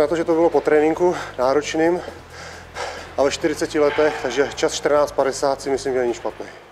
na to, že to bylo po tréninku náročným a ve 40 letech, takže čas 14:50 si myslím, že není špatný.